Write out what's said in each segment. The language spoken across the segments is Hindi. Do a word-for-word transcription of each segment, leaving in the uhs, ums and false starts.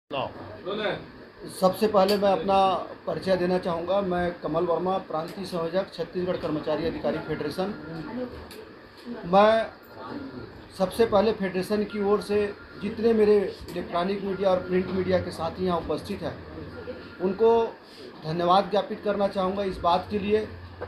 सबसे पहले मैं अपना परिचय देना चाहूँगा। मैं कमल वर्मा, प्रांतीय संयोजक, छत्तीसगढ़ कर्मचारी अधिकारी फेडरेशन। मैं सबसे पहले फेडरेशन की ओर से जितने मेरे इलेक्ट्रॉनिक मीडिया और प्रिंट मीडिया के साथी यहाँ उपस्थित हैं, उनको धन्यवाद ज्ञापित करना चाहूँगा इस बात के लिए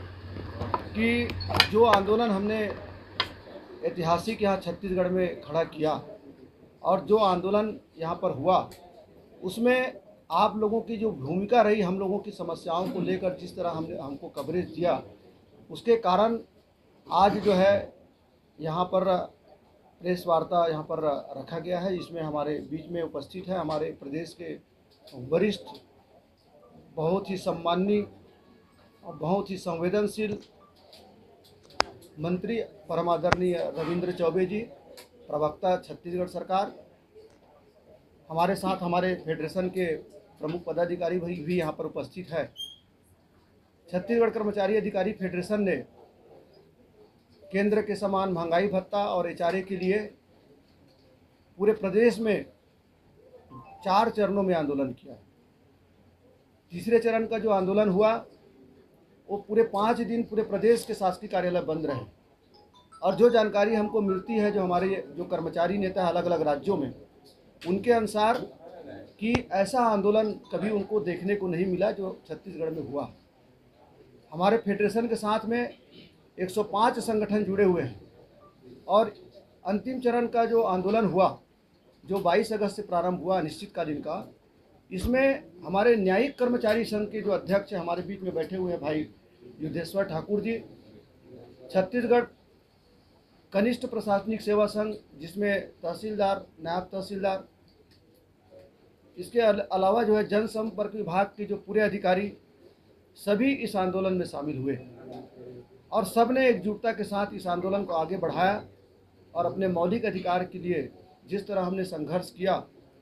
कि जो आंदोलन हमने ऐतिहासिक यहाँ छत्तीसगढ़ में खड़ा किया और जो आंदोलन यहाँ पर हुआ, उसमें आप लोगों की जो भूमिका रही, हम लोगों की समस्याओं को लेकर जिस तरह हमने हमको कवरेज दिया, उसके कारण आज जो है यहाँ पर प्रेस वार्ता यहाँ पर रखा गया है। इसमें हमारे बीच में उपस्थित है हमारे प्रदेश के वरिष्ठ, बहुत ही सम्माननीय और बहुत ही संवेदनशील मंत्री परमादरणीय रविंद्र चौबे जी, प्रवक्ता छत्तीसगढ़ सरकार। हमारे साथ हमारे फेडरेशन के प्रमुख पदाधिकारी भी, भी यहाँ पर उपस्थित है। छत्तीसगढ़ कर्मचारी अधिकारी फेडरेशन ने केंद्र के समान महंगाई भत्ता और एचआरए के लिए पूरे प्रदेश में चार चरणों में आंदोलन किया। तीसरे चरण का जो आंदोलन हुआ वो पूरे पाँच दिन पूरे प्रदेश के शासकीय कार्यालय बंद रहे। और जो जानकारी हमको मिलती है, जो हमारे जो कर्मचारी नेता अलग अलग राज्यों में, उनके अनुसार कि ऐसा आंदोलन कभी उनको देखने को नहीं मिला जो छत्तीसगढ़ में हुआ। हमारे फेडरेशन के साथ में एक सौ पाँच संगठन जुड़े हुए हैं और अंतिम चरण का जो आंदोलन हुआ, जो बाईस अगस्त से प्रारंभ हुआ अनिश्चितकालीन का, इसमें हमारे न्यायिक कर्मचारी संघ के जो अध्यक्ष हमारे बीच में बैठे हुए हैं भाई युद्धेश्वर ठाकुर जी, छत्तीसगढ़ कनिष्ठ प्रशासनिक सेवा संघ जिसमें तहसीलदार, नायब तहसीलदार, इसके अलावा जो है जनसंपर्क विभाग के जो पूरे अधिकारी, सभी इस आंदोलन में शामिल हुए और सब ने एकजुटता के साथ इस आंदोलन को आगे बढ़ाया और अपने मौलिक अधिकार के लिए जिस तरह हमने संघर्ष किया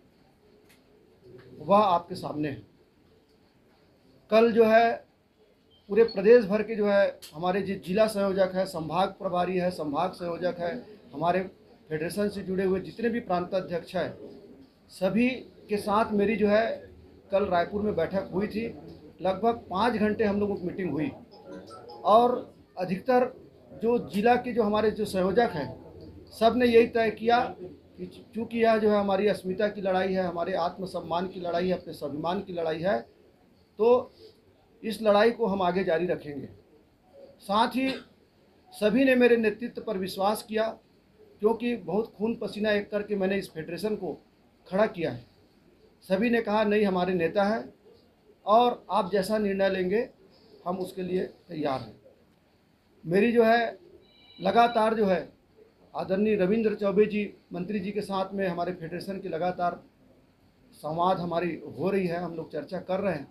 वह आपके सामने है। कल जो है पूरे प्रदेश भर के जो है हमारे जो जिला संयोजक है, संभाग प्रभारी है, संभाग संयोजक है, हमारे फेडरेशन से जुड़े हुए जितने भी प्रांताध्यक्ष हैं, सभी के साथ मेरी जो है कल रायपुर में बैठक हुई थी। लगभग पाँच घंटे हम लोगों की मीटिंग हुई और अधिकतर जो जिला के जो हमारे जो संयोजक हैं, सब ने यही तय किया कि चूँकि यह जो है हमारी अस्मिता की लड़ाई है, हमारे आत्मसम्मान की लड़ाई है, अपने स्वाभिमान की लड़ाई है, तो इस लड़ाई को हम आगे जारी रखेंगे। साथ ही सभी ने मेरे नेतृत्व पर विश्वास किया, क्योंकि बहुत खून पसीना एक करके मैंने इस फेडरेशन को खड़ा किया है। सभी ने कहा नहीं, हमारे नेता है और आप जैसा निर्णय लेंगे हम उसके लिए तैयार हैं। मेरी जो है लगातार जो है आदरणीय रविंद्र चौबे जी मंत्री जी के साथ में हमारे फेडरेशन की लगातार संवाद हमारी हो रही है, हम लोग चर्चा कर रहे हैं।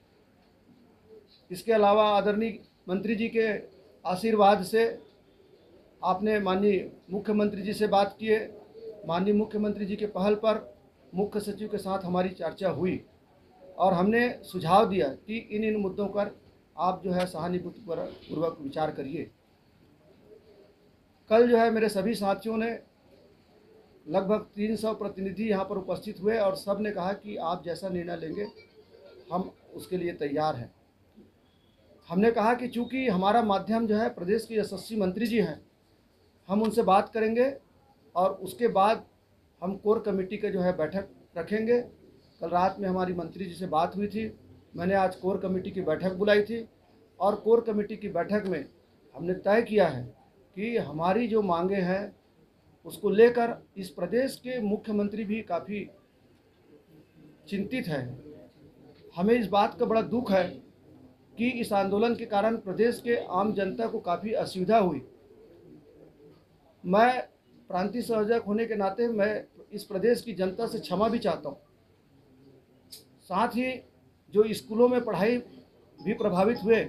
इसके अलावा आदरणीय मंत्री जी के आशीर्वाद से आपने माननीय मुख्यमंत्री जी से बात किए। माननीय मुख्यमंत्री जी के पहल पर मुख्य सचिव के साथ हमारी चर्चा हुई और हमने सुझाव दिया कि इन इन मुद्दों पर आप जो है सहानुभूतिपूर्वक विचार करिए। कल जो है मेरे सभी साथियों ने, लगभग तीन सौ प्रतिनिधि यहाँ पर उपस्थित हुए और सब ने कहा कि आप जैसा निर्णय लेंगे हम उसके लिए तैयार हैं। हमने कहा कि चूँकि हमारा माध्यम जो है प्रदेश के यशस्वी मंत्री जी हैं, हम उनसे बात करेंगे और उसके बाद हम कोर कमेटी का जो है बैठक रखेंगे। कल रात में हमारी मंत्री जी से बात हुई थी, मैंने आज कोर कमेटी की बैठक बुलाई थी और कोर कमेटी की बैठक में हमने तय किया है कि हमारी जो मांगे हैं उसको लेकर इस प्रदेश के मुख्यमंत्री भी काफ़ी चिंतित हैं। हमें इस बात का बड़ा दुख है कि इस आंदोलन के कारण प्रदेश के आम जनता को काफ़ी असुविधा हुई। मैं प्रांतीय संयोजक होने के नाते मैं इस प्रदेश की जनता से क्षमा भी चाहता हूँ। साथ ही जो स्कूलों में पढ़ाई भी प्रभावित हुए,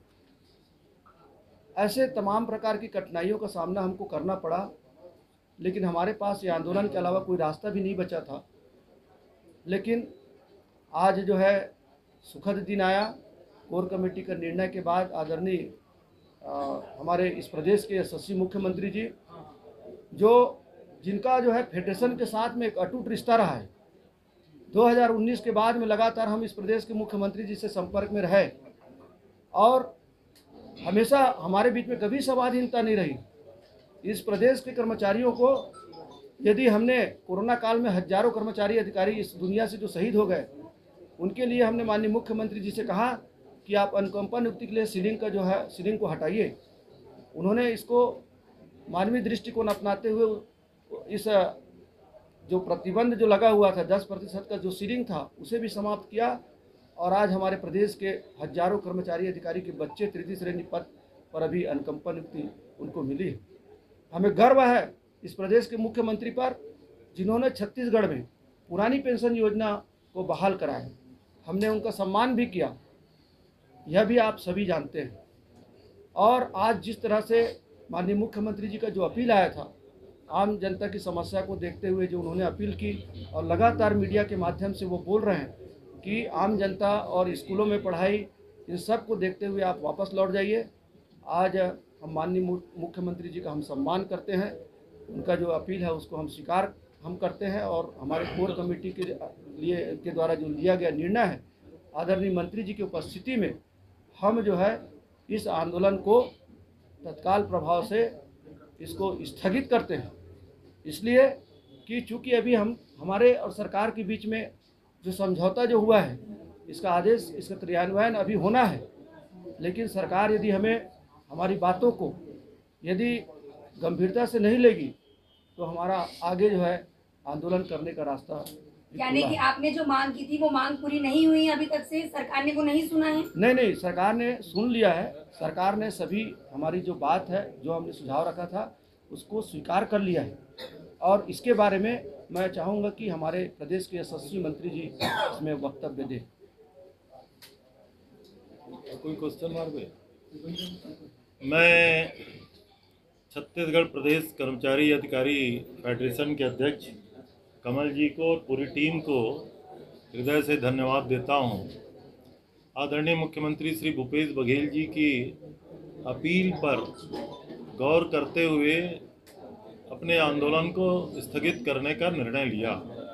ऐसे तमाम प्रकार की कठिनाइयों का सामना हमको करना पड़ा, लेकिन हमारे पास ये आंदोलन के अलावा कोई रास्ता भी नहीं बचा था। लेकिन आज जो है सुखद दिन आया। कोर कमेटी का निर्णय के बाद आदरणीय हमारे इस प्रदेश के यशस्वी मुख्यमंत्री जी, जो जिनका जो है फेडरेशन के साथ में एक अटूट रिश्ता रहा है, दो हज़ार उन्नीस के बाद में लगातार हम इस प्रदेश के मुख्यमंत्री जी से संपर्क में रहे और हमेशा हमारे बीच में कभी संवादहीनता नहीं रही। इस प्रदेश के कर्मचारियों को, यदि हमने कोरोना काल में हजारों कर्मचारी अधिकारी इस दुनिया से जो शहीद हो गए, उनके लिए हमने माननीय मुख्यमंत्री जी से कहा कि आप अनुकंपा नियुक्ति के लिए सीलिंग का जो है सीलिंग को हटाइए। उन्होंने इसको मानवीय दृष्टिकोण अपनाते हुए इस जो प्रतिबंध जो लगा हुआ था दस प्रतिशत का जो सीलिंग था उसे भी समाप्त किया और आज हमारे प्रदेश के हजारों कर्मचारी अधिकारी के बच्चे तृतीय श्रेणी पद पर अभी अनुकंपा नियुक्ति उनको मिली है। हमें गर्व है इस प्रदेश के मुख्यमंत्री पर, जिन्होंने छत्तीसगढ़ में पुरानी पेंशन योजना को बहाल कराया। हमने उनका सम्मान भी किया, यह भी आप सभी जानते हैं। और आज जिस तरह से माननीय मुख्यमंत्री जी का जो अपील आया था, आम जनता की समस्या को देखते हुए जो उन्होंने अपील की और लगातार मीडिया के माध्यम से वो बोल रहे हैं कि आम जनता और स्कूलों में पढ़ाई, इन सब को देखते हुए आप वापस लौट जाइए। आज हम माननीय मुख्यमंत्री जी का हम सम्मान करते हैं, उनका जो अपील है उसको हम स्वीकार हम करते हैं और हमारे कोर कमेटी के लिए के द्वारा जो लिया गया निर्णय है, आदरणीय मंत्री जी की उपस्थिति में हम जो है इस आंदोलन को तत्काल प्रभाव से इसको स्थगित करते हैं। इसलिए कि चूँकि अभी हम हमारे और सरकार के बीच में जो समझौता जो हुआ है, इसका आदेश, इसका क्रियान्वयन अभी होना है, लेकिन सरकार यदि हमें हमारी बातों को यदि गंभीरता से नहीं लेगी तो हमारा आगे जो है आंदोलन करने का रास्ता। यानी कि आपने जो मांग की थी वो मांग पूरी नहीं हुई है अभी तक से, सरकार ने वो नहीं सुना है? नहीं नहीं, सरकार ने सुन लिया है। सरकार ने सभी हमारी जो बात है, जो हमने सुझाव रखा था, उसको स्वीकार कर लिया है और इसके बारे में मैं चाहूँगा कि हमारे प्रदेश के यशस्वी मंत्री जी इसमें वक्तव्य दें। कोई क्वेश्चन मार दे। मैं छत्तीसगढ़ प्रदेश कर्मचारी अधिकारी फेडरेशन के अध्यक्ष कमल जी को और पूरी टीम को हृदय से धन्यवाद देता हूं। आदरणीय मुख्यमंत्री श्री भूपेश बघेल जी की अपील पर गौर करते हुए अपने आंदोलन को स्थगित करने का निर्णय लिया।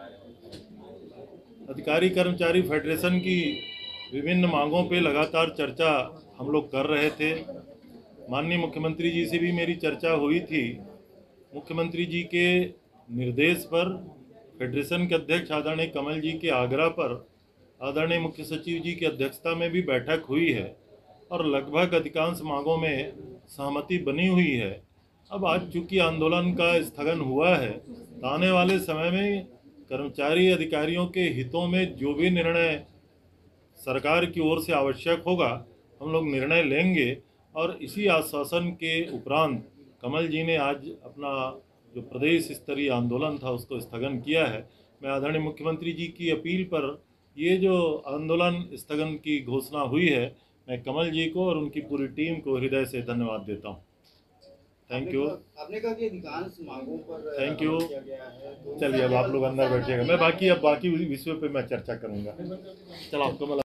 अधिकारी कर्मचारी फेडरेशन की विभिन्न मांगों पे लगातार चर्चा हम लोग कर रहे थे। माननीय मुख्यमंत्री जी से भी मेरी चर्चा हुई थी। मुख्यमंत्री जी के निर्देश पर फेडरेशन के अध्यक्ष आदरणीय कमल जी के आग्रह पर आदरणीय मुख्य सचिव जी की अध्यक्षता में भी बैठक हुई है और लगभग अधिकांश मांगों में सहमति बनी हुई है। अब आज चूंकि आंदोलन का स्थगन हुआ है, तो आने वाले समय में कर्मचारी अधिकारियों के हितों में जो भी निर्णय सरकार की ओर से आवश्यक होगा, हम लोग निर्णय लेंगे। और इसी आश्वासन के उपरांत कमल जी ने आज अपना जो प्रदेश स्तरीय आंदोलन था उसको स्थगन किया है। मैं आदरणीय मुख्यमंत्री जी की अपील पर ये जो आंदोलन स्थगन की घोषणा हुई है, मैं कमल जी को और उनकी पूरी टीम को हृदय से धन्यवाद देता हूँ। Thank you. आपने कहा कि अधिकांश मांगों पर थैंक यू। तो चलिए अब आप लोग अंदर बैठिएगा, मैं बाकी अब बाकी विषयों पे मैं चर्चा करूँगा। चलो आपको